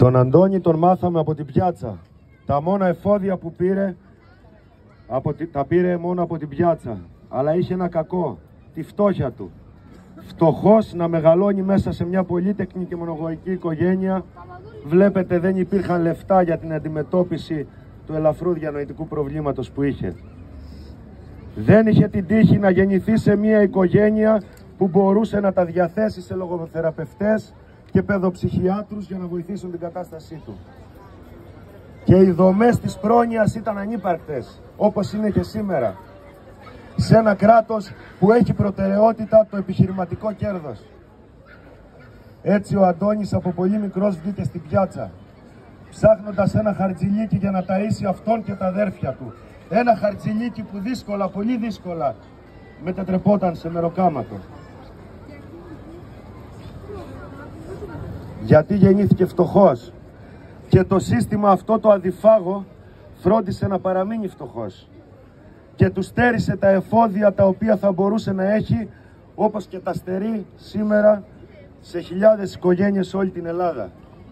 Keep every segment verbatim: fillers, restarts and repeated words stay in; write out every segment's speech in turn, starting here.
Τον Αντώνη τον μάθαμε από την πιάτσα. Τα μόνα εφόδια που πήρε, από τη, τα πήρε μόνο από την πιάτσα. Αλλά είχε ένα κακό, τη φτώχεια του. Φτωχός να μεγαλώνει μέσα σε μια πολύτεκνη και μονογοϊκή οικογένεια. Βλέπετε, δεν υπήρχαν λεφτά για την αντιμετώπιση του ελαφρού διανοητικού προβλήματος που είχε. Δεν είχε την τύχη να γεννηθεί σε μια οικογένεια που μπορούσε να τα διαθέσει σε λογοθεραπευτές και παιδοψυχιάτρους για να βοηθήσουν την κατάστασή του. Και οι δομές της πρόνοιας ήταν ανύπαρκτες, όπως είναι και σήμερα, σε ένα κράτος που έχει προτεραιότητα το επιχειρηματικό κέρδος. Έτσι ο Αντώνης από πολύ μικρός βγήκε στην πιάτσα, ψάχνοντας ένα χαρτζηλίκι για να ταΐσει αυτόν και τα αδέρφια του. Ένα χαρτζηλίκι που δύσκολα, πολύ δύσκολα, μετατρεπόταν σε μεροκάματο. Γιατί γεννήθηκε φτωχός και το σύστημα αυτό το αδιφάγο φρόντισε να παραμείνει φτωχός και του στέρισε τα εφόδια τα οποία θα μπορούσε να έχει, όπως και τα στερεί σήμερα σε χιλιάδες οικογένειες σε όλη την Ελλάδα.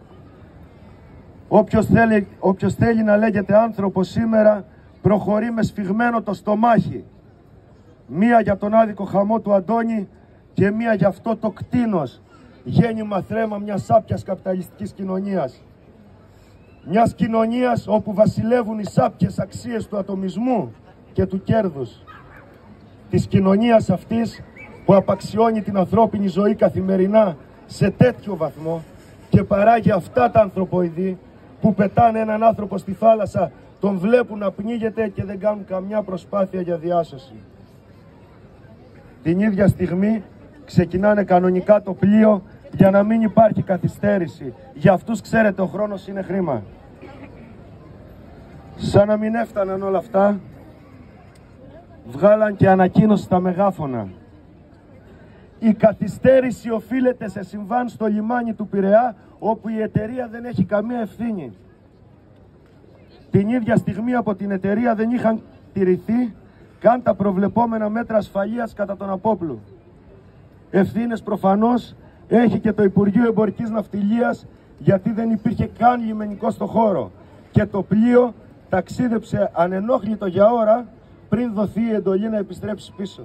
Όποιος θέλει, όποιος θέλει να λέγεται άνθρωπος σήμερα προχωρεί με σφιγμένο το στομάχι. Μία για τον άδικο χαμό του Αντώνη και μία για αυτό το κτήνος, γέννημα θρέμα μιας σάπιας καπιταλιστικής κοινωνίας. Μιας κοινωνίας όπου βασιλεύουν οι σάπιες αξίες του ατομισμού και του κέρδους. Της κοινωνίας αυτής που απαξιώνει την ανθρώπινη ζωή καθημερινά σε τέτοιο βαθμό και παράγει αυτά τα ανθρωποειδή που πετάνε έναν άνθρωπο στη θάλασσα, τον βλέπουν να πνίγεται και δεν κάνουν καμιά προσπάθεια για διάσωση. Την ίδια στιγμή ξεκινάνε κανονικά το πλοίο για να μην υπάρχει καθυστέρηση. Για αυτούς, ξέρετε, ο χρόνος είναι χρήμα. Σαν να μην έφταναν όλα αυτά, βγάλαν και ανακοίνωση στα μεγάφωνα. Η καθυστέρηση οφείλεται σε συμβάν στο λιμάνι του Πειραιά, όπου η εταιρεία δεν έχει καμία ευθύνη. Την ίδια στιγμή από την εταιρεία δεν είχαν τηρηθεί καν τα προβλεπόμενα μέτρα ασφαλείας κατά τον απόπλου. Ευθύνες προφανώς έχει και το Υπουργείο Εμπορικής Ναυτιλίας, γιατί δεν υπήρχε καν λιμενικό στο χώρο και το πλοίο ταξίδεψε ανενόχλητο για ώρα πριν δοθεί η εντολή να επιστρέψει πίσω.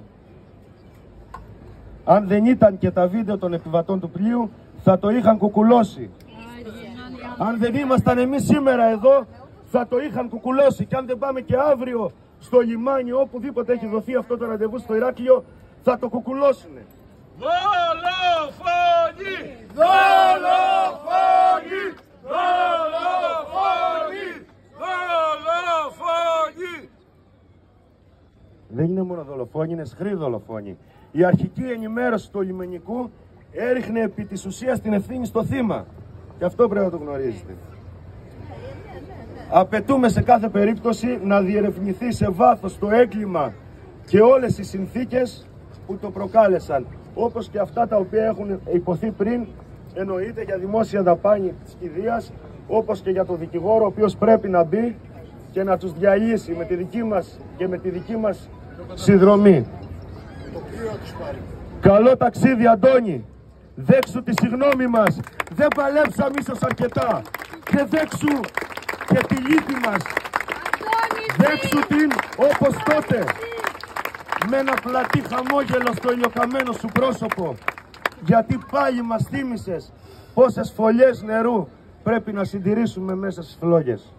Αν δεν ήταν και τα βίντεο των επιβατών του πλοίου, θα το είχαν κουκουλώσει. Αν δεν ήμασταν εμείς σήμερα εδώ, θα το είχαν κουκουλώσει. Και αν δεν πάμε και αύριο στο λιμάνι, οπουδήποτε έχει δοθεί αυτό το ραντεβού στο Ηράκλειο, θα το κουκουλώσουνε. Δολοφόνοι! Δολοφόνοι! Δολοφόνοι! Δολοφόνοι! Δεν είναι μόνο δολοφόνοι, είναι σχροί δολοφόνοι. Η αρχική ενημέρωση του λιμενικού έριχνε επί της ουσίας την ευθύνη στο θύμα. Και αυτό πρέπει να το γνωρίζετε. Απαιτούμε σε κάθε περίπτωση να διερευνηθεί σε βάθος το έγκλημα και όλες οι συνθήκες που το προκάλεσαν. Όπως και αυτά τα οποία έχουν υποθεί πριν, εννοείται για δημόσια δαπάνη της κηδείας, όπως και για το δικηγόρο ο οποίος πρέπει να μπει και να τους διαλύσει με τη δική μας και με τη δική μας συνδρομή. Καλό ταξίδι, Αντώνη. Δέξου τη συγνώμη μας. Δεν παλέψαμε ίσως αρκετά. Και δέξου και τη λύπη μας. Δέξου την όπως τότε. Με ένα πλατή χαμόγελο στο ηλιοκαμένο σου πρόσωπο. Γιατί πάλι μας θύμισες πόσες φωλιές νερού πρέπει να συντηρήσουμε μέσα στις φλόγες.